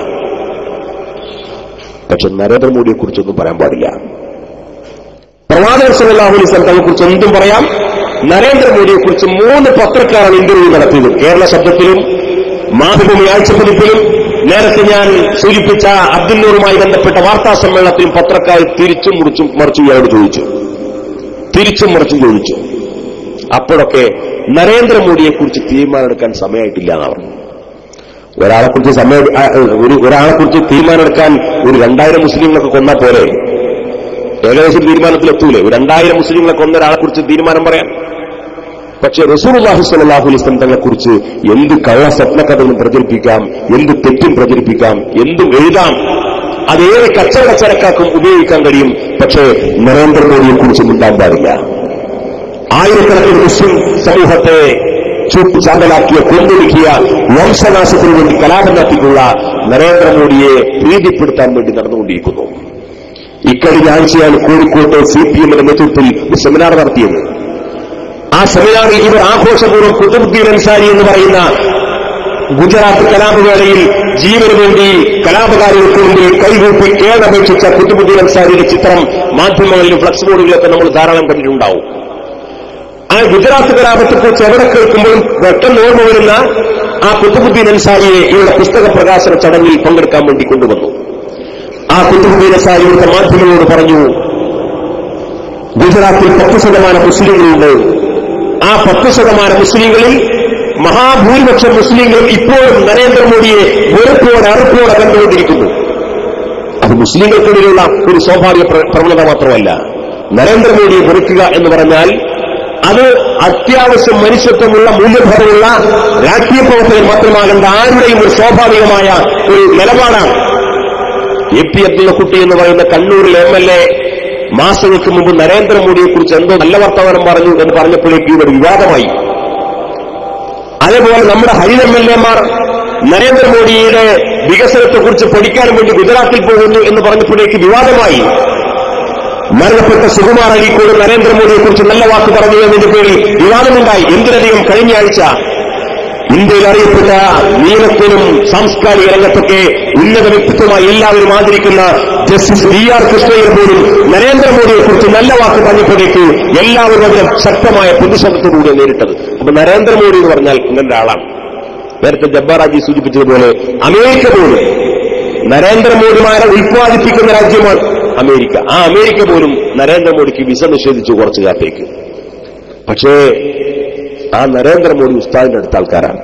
പക്ഷെ നരേന്ദ്രമോദിയെ കുറിച്ചൊന്നും പറയാൻ പാടില്ല. പ്രവാചകൻ സല്ലല്ലാഹു അലൈഹി വസല്ലം തങ്ങളെ കുറിച്ച് എന്തും പറയാം. നരേന്ദ്രമോദിയെ കുറിച്ച് 3 പത്രക്കാരാണ് ഇന്റർവ്യൂ നടത്തിയത്. കേരള ശബ്ദത്തിലും മാതൃഭൂമി ആഴ്ചപ്പതിപ്പിലും നേരത്തെ ഞാൻ സൂചിപ്പിച്ച അബ്ദുല്ലൂറുമായി ബന്ധപ്പെട്ട വാർത്താ സമ്മേളനത്തിലും പത്രക്കാർ തിരിച്ചും മറിച്ചും ഇയാളോട് ചോദിച്ചു. അപ്പോഴൊക്കെ നരേന്ദ്രമോദിയെക്കുറിച്ച് തീരുമാനമെടുക്കാൻ സമയമായിട്ടില്ല എന്നാണ് പറഞ്ഞു. ഒരാളെക്കുറിച്ച് തീരുമാനമെടുക്കാൻ ഒരു 2000 മുസ്ലിങ്ങളൊക്കെ കൊന്നാൽ പോലെ ഏകദേശം തീരുമാനത്തിലെത്തൂലേ? ഒരു 2000 മുസ്ലിങ്ങളെ കൊന്ന ഒരാളെക്കുറിച്ച് തീരുമാനം പറയാൻ. പക്ഷേ റസൂലുള്ളാഹി സ്വല്ലല്ലാഹു അലൈഹി വസല്ലം തങ്ങളെക്കുറിച്ച് എന്ത് കള്ള സ്വപ്നകഥകളും പ്രചരിപ്പിക്കാം, എന്ത് തെറ്റും പ്രചരിപ്പിക്കാം, എന്തും എഴുതാം, അതേറെ കച്ചവടച്ചരക്കാർക്കും ഉപയോഗിക്കാൻ കഴിയും. പക്ഷേ നരേന്ദ്രമോദിയെക്കുറിച്ച് മിണ്ടാൻ പാടില്ല. ആയിരക്കണക്കിന് മുസ്ലിം സമൂഹത്തെ ചുട്ടുചാമ്പലാക്കിയ, കൊന്നൊടുക്കിയ, വംശനാശത്തിന് വേണ്ടി കലാപം നടത്തിയിട്ടുള്ള നരേന്ദ്രമോദിയെ പ്രീതിപ്പെടുത്താൻ വേണ്ടി നടന്നുകൊണ്ടിരിക്കുന്നു. ഇക്കഴിഞ്ഞ ആഴ്ചയാണ് കോഴിക്കോട്ട് CPM നേതൃത്വത്തിൽ ഒരു സെമിനാർ നടത്തിയത്. ആ സെമിനാറിൽ ഇവർ ആഘോഷപൂർവ്വം കുതുബുദ്ദീൻ അൻസാരി എന്ന് പറയുന്ന ഗുജറാത്ത് കലാപവേളയിൽ ജീവന് വേണ്ടി കലാപകാരികൾക്ക് മുമ്പിൽ കൈകൂപ്പി കേടപേക്ഷിച്ച കുതുബുദ്ദീൻ അൻസാരിയുടെ ചിത്രം മാധ്യമങ്ങളിലും ഫ്ലക്സ് ബോർഡുകളിലൊക്കെ നമ്മൾ ധാരാളം കണ്ടിട്ടുണ്ടാവും. ആ ഗുജറാത്ത് കലാപത്തെക്കുറിച്ച് എവിടെ കേൾക്കുമ്പോഴും പെട്ടെന്ന് ഓർമ്മ വരുന്ന ആ കുതുബുദ്ദീൻ അൻസാരിയെ ഇവരുടെ പുസ്തക പ്രകാശന ചടങ്ങിൽ പങ്കെടുക്കാൻ വേണ്ടി കൊണ്ടുവന്നു. ആ കുതുബുദ്ദീൻ അൻസാരി ഇവിടുത്തെ മാധ്യമങ്ങളോട് പറഞ്ഞു, ഗുജറാത്തിൽ 10% മുസ്ലിങ്ങളുണ്ട്. ആ 10% മുസ്ലിങ്ങളിൽ മഹാഭൂരിപക്ഷം മുസ്ലിങ്ങളും ഇപ്പോഴും നരേന്ദ്രമോദിയെ വെറുപ്പോടെ അറുപ്പോടെ കണ്ടുകൊണ്ടിരിക്കുന്നു. അത് മുസ്ലിങ്ങൾക്കിടയിലുള്ള ഒരു സ്വാഭാവിക പ്രവണത മാത്രമല്ല. നരേന്ദ്രമോദിയെ വെറുക്കുക എന്ന് പറഞ്ഞാൽ അത് അത്യാവശ്യം മനുഷ്യത്വമുള്ള മൂല്യബോധമുള്ള രാഷ്ട്രീയ പ്രവർത്തകർ മാത്രമാകേണ്ട ആരുടെയും ഒരു സ്വാഭാവികമായ ഒരു നിലപാടാണ്. AP അബ്ദുള്ളക്കുട്ടി എന്ന് പറയുന്ന കണ്ണൂരിൽ MLA മാസങ്ങൾക്ക് മുമ്പ് നരേന്ദ്രമോദിയെക്കുറിച്ച് എന്തോ നല്ല വർത്തമാനം പറഞ്ഞു എന്ന് പറഞ്ഞപ്പോഴേക്കും ഒരു വിവാദമായി. അതേപോലെ നമ്മുടെ ഹരിത MLA-മാർ നരേന്ദ്രമോദിയുടെ വികസനത്തെക്കുറിച്ച് പഠിക്കാൻ വേണ്ടി ഗുജറാത്തിൽ പോകുന്നു എന്ന് പറഞ്ഞപ്പോഴേക്ക് വിവാദമായി. മരണപ്പെട്ട സുകുമാർ അഴീക്കോട് നരേന്ദ്രമോദിയെക്കുറിച്ച് നല്ല വാക്ക് പറഞ്ഞു എന്നതിന്റെ പേരിൽ വിവാദമുണ്ടായി. എന്തിനധികം കഴിഞ്ഞ ആഴ്ച ഇന്ത്യയിൽ അറിയപ്പെട്ട നീലത്തിനും സാംസ്കാരിക രംഗത്തൊക്കെ ഉന്നത വ്യക്തിത്വമായി എല്ലാവരും ആദരിക്കുന്ന ജസ്റ്റിസ് DR കൃഷ്ണയ്യർ പോലും നരേന്ദ്രമോദിയെക്കുറിച്ച് നല്ല വാക്ക് പറഞ്ഞപ്പോഴേക്ക് എല്ലാവരും അതിനെ ശക്തമായ പ്രതിഷേധത്തോടുകൂടി നേരിട്ടത്. അപ്പൊ നരേന്ദ്രമോദി എന്ന് പറഞ്ഞാൽ ഇങ്ങനൊരു ആളാണ്. നേരത്തെ ജബ്ബാറാജി സൂചിപ്പിച്ചതുപോലെ അമേരിക്ക പോലും നരേന്ദ്രമോദിമാരെ ഉൽപ്പാദിപ്പിക്കുന്ന രാജ്യമാണ് അമേരിക്ക. ആ അമേരിക്ക പോലും നരേന്ദ്രമോദിക്ക് വിസ നിഷേധിച്ചു കുറച്ചു കാലത്തേക്ക്. പക്ഷേ ആ നരേന്ദ്രമോദി ഉസ്താദിന്റെ അടുത്ത ആൾക്കാരാണ്.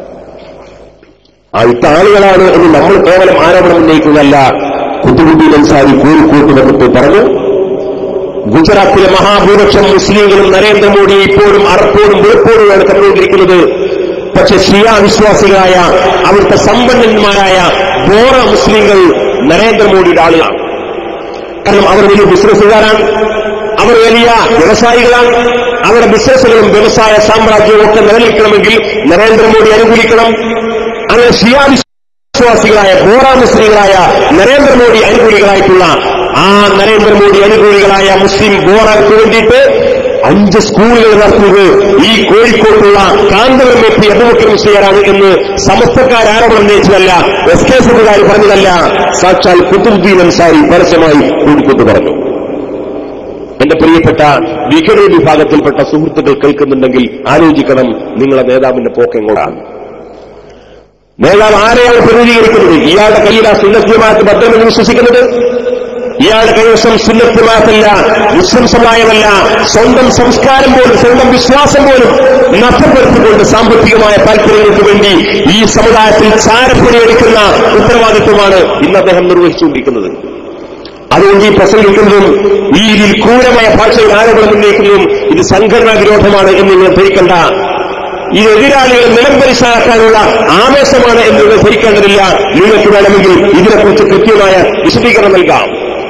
ആ ഇത്ത ആളുകളാണ് എന്ന് നമ്മൾ കേവലം ആരോപണം ഉന്നയിക്കുന്നതല്ല. കുതുബുദ്ദീൻ അൻസാരി കോഴിക്കോട്ട് വന്നിട്ട് പറഞ്ഞു, ഗുജറാത്തിലെ മഹാഭൂരിപക്ഷം മുസ്ലിങ്ങളും നരേന്ദ്രമോദിയെ ഇപ്പോഴും അറപ്പോടും വെറുപ്പോടുമാണ് കണ്ടുകൊണ്ടിരിക്കുന്നത്. പക്ഷെ ഷിയ വിശ്വാസികളായ അവിടുത്തെ സമ്പന്നന്മാരായ ബോറ മുസ്ലിങ്ങൾ നരേന്ദ്രമോദിയുടെ ആളുകളാണ്. കാരണം അവർ വലിയ ബിസിനസ്സുകാരാണ്, അവർ വലിയ വ്യവസായികളാണ്. അവരുടെ ബിസിനസ്സുകളും വ്യവസായ സാമ്രാജ്യവും ഒക്കെ നിലനിൽക്കണമെങ്കിൽ നരേന്ദ്രമോദി അനുകൂലിക്കണം. അങ്ങനെ ഷിയ വിശ്വാസികളായ ബോറ മുസ്ലിങ്ങളായ നരേന്ദ്രമോദി അനുകൂലികളായിട്ടുള്ള ആ നരേന്ദ്രമോദി അനുകൂലികളായ മുസ്ലിം ബോറർക്ക് വേണ്ടിയിട്ട് 5 സ്കൂളുകൾ നടത്തുന്നത് ഈ കോഴിക്കോട്ടുള്ള കാന്തപുരം MP അബൂബക്കർ മുസ്ലിയാരാണ് എന്ന് സമസ്തക്കാർ ആരോപണം ഉന്നയിച്ചതല്ല, SKSകാർ പറഞ്ഞതല്ല, സാക്ഷാൽ കുതുബുദ്ദീൻ അൻസാരി പരസ്യമായി കോഴിക്കോട്ട് പറഞ്ഞു. എന്റെ പ്രിയപ്പെട്ട വിഘടന വിഭാഗത്തിൽപ്പെട്ട സുഹൃത്തുക്കൾ കേൾക്കുന്നുണ്ടെങ്കിൽ ആലോചിക്കണം, നിങ്ങളെ നേതാവിന്റെ പോക്കെങ്ങോട്ടാണ്. നേതാവ് ആരെയാണ് പ്രതിനിധീകരിക്കുന്നത്? ഇയാളുടെ കയ്യിൽ ആ സുന്നത്ത് ജമാഅത്ത് ഭദ്രമെന്ന് വിശ്വസിക്കുന്നത്? ഇയാളുടെ കൈവശം സുന്നത്ത് ജമാഅത്തല്ല, മുസ്ലിം സമുദായമല്ല, സ്വന്തം സംസ്കാരം പോലും സ്വന്തം വിശ്വാസം പോലും നഷ്ടപ്പെടുത്തിക്കൊണ്ട് സാമ്പത്തികമായ താൽപര്യങ്ങൾക്ക് വേണ്ടി ഈ സമുദായത്തിൽ ചാരപ്പണിയെടുക്കുന്ന ഉത്തരവാദിത്വമാണ് ഇന്ന് അദ്ദേഹം നിർവഹിച്ചുകൊണ്ടിരിക്കുന്നത്. അതുകൊണ്ട് ഈ പ്രസംഗിക്കുന്നതും ഈ രീതിയിൽ ക്രൂരമായ ഭാഷയിൽ ആരോപണം ഉന്നയിക്കുന്നതും ഇത് സംഘടനാ വിരോധമാണ് എന്ന് നിങ്ങൾ ധരിക്കേണ്ട. ഇത് എതിരാളികളെ നിലംപരിശാക്കാനുള്ള ആവേശമാണ് എന്ന് നിങ്ങൾ ധരിക്കേണ്ടതില്ല. നിങ്ങൾക്ക് വേണമെങ്കിൽ ഇതിനെക്കുറിച്ച് കൃത്യമായ വിശദീകരണം നൽകാം.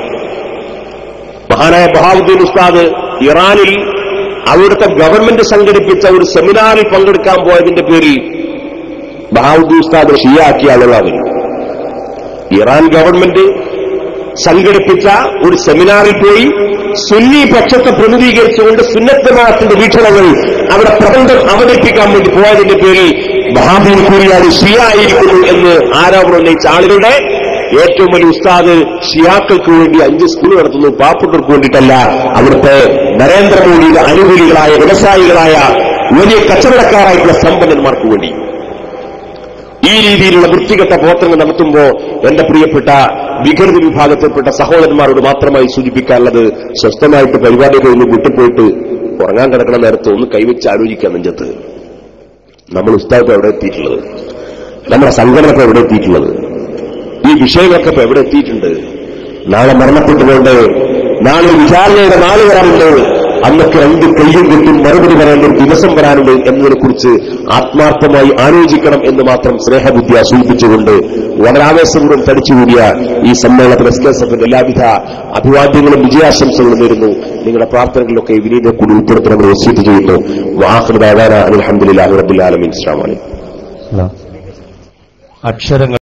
മഹാനായ ബഹാവുദ്ദീൻ ഉസ്താദ് ഇറാനിൽ അവിടുത്തെ ഗവൺമെന്റ് സംഘടിപ്പിച്ച ഒരു സെമിനാറിൽ പങ്കെടുക്കാൻ പോയതിന്റെ പേരിൽ ബഹാവുദ്ദീൻ ഉസ്താദ് ഷിയാക്കിയ ആളുകളാണ്. ഇറാൻ ഗവൺമെന്റ് സംഘടിപ്പിച്ച ഒരു സെമിനാറിൽ പോയി സുന്നി പക്ഷത്തെ പ്രതിനിധീകരിച്ചുകൊണ്ട് സുന്നത്ത് ജമാഅത്തിന്റെ വീക്ഷണങ്ങൾ അവിടെ പ്രബന്ധം അവതരിപ്പിക്കാൻ വേണ്ടി പോയതിന്റെ പേരിൽ ബഹാദൂർ കൂറിയാട് ഷിയ ആയിരിക്കുന്നു എന്ന് ആരോപണം ഉന്നയിച്ച ആളുകളുടെ ഏറ്റവും വലിയ ഉസ്താദ് ഷിയാക്കൾക്ക് വേണ്ടി 5 സ്കൂൾ നടത്തുന്നു. പാവപ്പെട്ടവർക്ക് വേണ്ടിയിട്ടല്ല, അവിടുത്തെ നരേന്ദ്രമോദിയുടെ അനുകൂലികളായ വ്യവസായികളായ വലിയ കച്ചവടക്കാരായിട്ടുള്ള സമ്പന്നന്മാർക്ക് വേണ്ടി. ഈ രീതിയിലുള്ള വൃത്തികെട്ട പ്രവർത്തനങ്ങൾ നടത്തുമ്പോൾ എന്റെ പ്രിയപ്പെട്ട വിഘടന വിഭാഗത്തിൽപ്പെട്ട സഹോദരന്മാരോട് മാത്രമായി സൂചിപ്പിക്കാനുള്ളത്, സ്വസ്ഥമായിട്ട് പരിപാടി കഴിഞ്ഞ് വിട്ടുപോയിട്ട് ഉറങ്ങാൻ കിടക്കുന്ന നേരത്ത് ഒന്ന് കൈവച്ച് ആലോചിക്കാൻ നെഞ്ചത്ത്. നമ്മൾ ഉസ്താദ് എവിടെ എത്തിയിട്ടുള്ളത്? നമ്മുടെ സംഘടനക്ക് എവിടെ എത്തിയിട്ടുള്ളത്? ഈ വിഷയങ്ങളൊക്കെ ഇപ്പൊ എവിടെ എത്തിയിട്ടുണ്ട്? നാളെ മരണപ്പെട്ടുകൊണ്ട് നാളെ വിചാരണയുടെ നാള് വരാറുണ്ട്. അന്നൊക്കെ 2 കയ്യും കിട്ടും മറുപടി പറയേണ്ട ഒരു ദിവസം വരാനുണ്ട് എന്നതിനെക്കുറിച്ച് ആത്മാർത്ഥമായി ആലോചിക്കണം എന്ന് മാത്രം സ്നേഹബുദ്ധിയ സൂചിപ്പിച്ചുകൊണ്ട് വളരെ ആവേശപൂർവ്വം തടിച്ചുകൂടിയ ഈ സമ്മേളനത്തിൽ SKSFന്റെ എല്ലാവിധ അഭിവാദ്യങ്ങളും വിജയാശംസകളും നേരുന്നു. നിങ്ങളുടെ പ്രാർത്ഥനകളിലൊക്കെ വിനീതയെ കൂടി ഉൾപ്പെടുത്തണമെന്ന് വസിയത്ത് ചെയ്യുന്നു. വആഖിറു ദഅവാനാ അൽഹംദുലില്ലാഹി റബ്ബിൽ ആലമീൻ. അസ്സലാമു അലൈക്കും. അക്ഷരങ്ങൾ